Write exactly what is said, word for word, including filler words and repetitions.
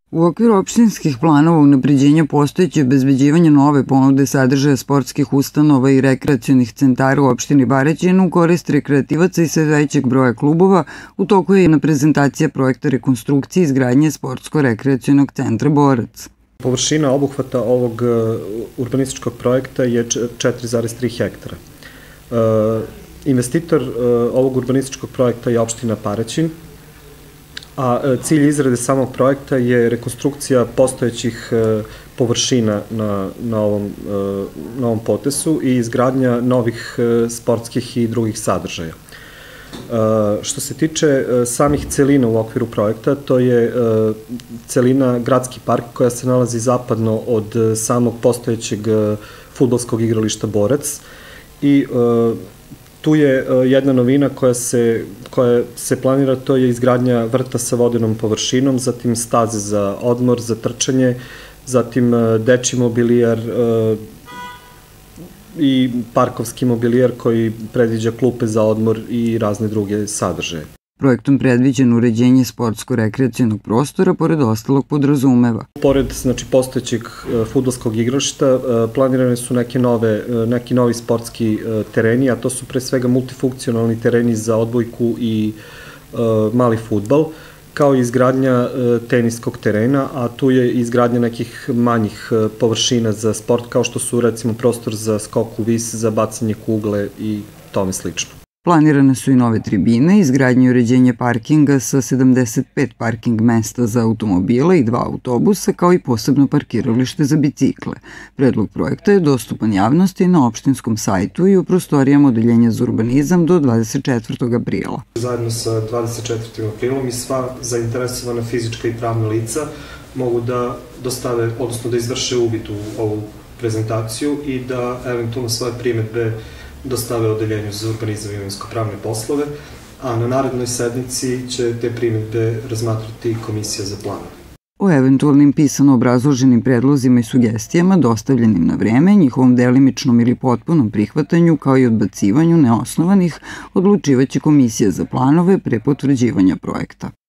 U okviru opštinskih planova unapređenja postojeće obezbeđivanje nove ponude sadržaja sportskih ustanova i rekreacionih centara u opštini Baraćin u korist rekreativaca i sve većeg broja klubova, u toku je jedna prezentacija projekta rekonstrukcije i izgradnje sportsko-rekreacionog centra Borac. Površina obuhvata ovog urbanističkog projekta je četiri zarez tri hektara. Investitor ovog urbanističkog projekta je opština Paraćin, a cilj izrade samog projekta je rekonstrukcija postojećih površina na, na, ovom, na ovom potesu i izgradnja novih sportskih i drugih sadržaja. Što se tiče samih celina u okviru projekta, to je celina Gradski park koja se nalazi zapadno od samog postojećeg fudbalskog igrališta Borac i tu je jedna novina koja se, koja se planira, to je izgradnja vrta sa vodenom površinom, zatim staze za odmor, za trčanje, zatim dečji mobilijar i parkovski mobilijar koji predviđa klupe za odmor i razne druge sadržaje. Projektom predviđeno uređenje sportsko-rekreacionog prostora, pored ostalog podrazumeva. Pored znači, postojećeg fudbalskog igrališta planirane su neke nove, neki novi sportski tereni, a to su pre svega multifunkcionalni tereni za odbojku i mali fudbal, kao i izgradnja teniskog terena, a tu je izgradnja nekih manjih površina za sport, kao što su recimo prostor za skok u vis, za bacanje kugle i tome slično. Planirane su i nove tribine, izgradnje i uređenje parkinga sa sedamdeset pet parking mesta za automobile i dva autobusa, kao i posebno parkiralište za bicikle. Predlog projekta je dostupan javnosti na opštinskom sajtu i u prostorijama Odeljenja za urbanizam do dvadeset četvrtog aprila. Zajedno sa dvadeset četvrtim aprilom i sva zainteresovana fizička i pravna lica mogu da dostave, odnosno da izvrše uvid u ovu prezentaciju i da eventualno svoje primedbe dostave Odeljenju za urbanizam i imovinsko-pravne poslove, a na narednoj sednici će te primedbe razmatrati Komisija za planove. O eventualnim pisano obrazloženim predlozima i sugestijama dostavljenim na vreme, njihovom delimičnom ili potpunom prihvatanju kao i odbacivanju neosnovanih odlučivaće Komisija za planove pre potvrđivanja projekta.